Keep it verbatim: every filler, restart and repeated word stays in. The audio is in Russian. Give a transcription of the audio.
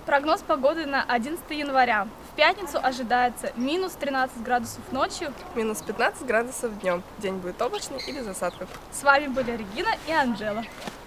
Прогноз погоды на одиннадцатое января. В пятницу ожидается минус тринадцать градусов ночью, минус пятнадцать градусов днем. День будет облачный и без осадков. С вами были Регина и Анжела.